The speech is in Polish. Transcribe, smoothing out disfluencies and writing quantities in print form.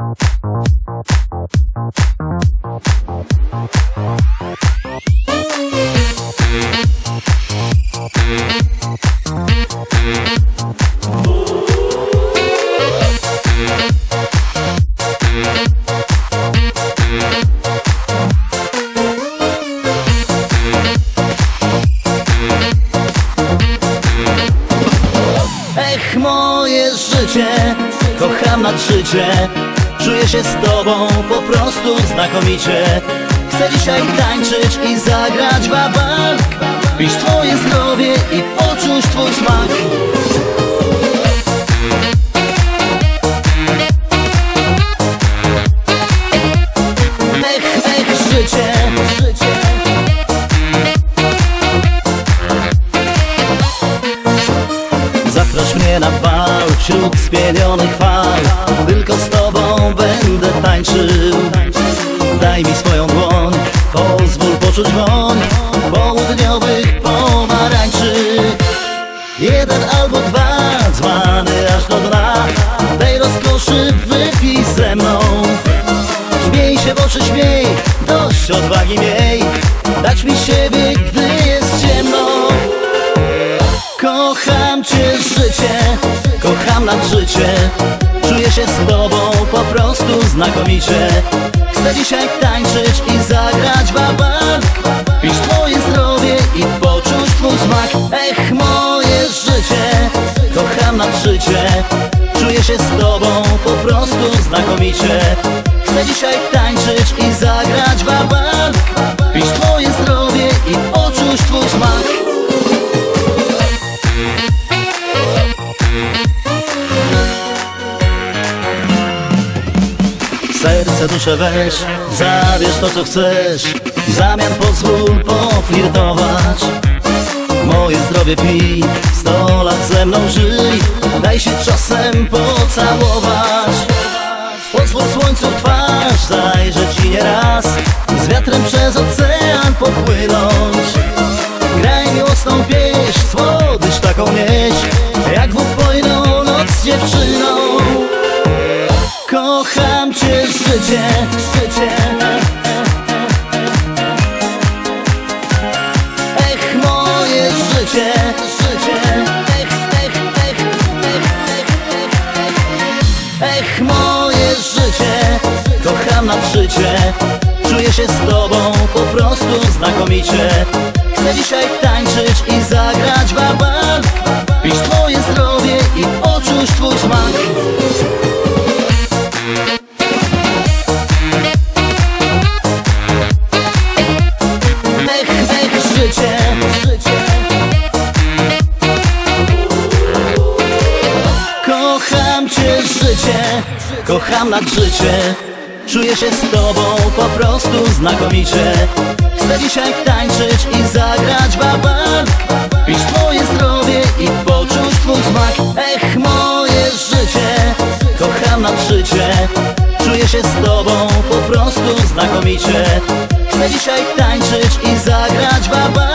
Ech, moje życie, kocham nad życie. Czuję się z tobą po prostu znakomicie. Chcę dzisiaj tańczyć i zagrać wabank, pić twoje zdrowie i poczuć twój smak. Ech, ech, życie. Zaproś mnie na bal wśród spienionych fal. Tylko z tobą będę tańczył. Daj mi swoją dłoń, pozwól poczuć woń południowych pomarańczy. Jeden albo dwa, dzwany aż do dna. Tej rozkoszy wypij ze mną. Śmiej się w oczy, śmiej, dość odwagi miej. Dać mi siebie, gdy jest ciemno. Kocham cię, życie, kocham nad życie. Czuję się z tobą po prostu znakomicie. Chcę dzisiaj tańczyć i zagrać wabank, pić twoje zdrowie i poczuć twój smak. Ech, moje życie, kocham nad życie. Czuję się z tobą po prostu znakomicie. Chcę dzisiaj tańczyć i zagrać wabank, pić twoje zdrowie i poczuć twój smak. Serce, duszę weź, zabierz to co chcesz. W zamian pozwól poflirtować. Moje zdrowie pij, 100 lat ze mną żyj. Daj się czasem pocałować. Pozwól słońcu w twarz zajrzeć ci nieraz. Z wiatrem przez ocean popłynąć. Graj miłosną pieśń, słodycz taką nieś, jak w upojną noc z dziewczyną. Kocham cię, życie, życie. Ech, moje życie, życie. Ech, ech, ech, ech, ech, ech. Ech, moje życie, kocham nad życie. Czuję się z tobą po prostu znakomicie. Chcę dzisiaj tańczyć i zagrać wabank, pić twoje zdrowie i poczuć twój smak. Kocham cię, życie, kocham nad życie. Czuję się z tobą po prostu znakomicie. Chcę dzisiaj tańczyć i zagrać wabank, pić twoje zdrowie i poczuć twój smak. Ech, moje życie, kocham nad życie. Czuję się z tobą po prostu znakomicie. Chcę dzisiaj tańczyć i zagrać wabank,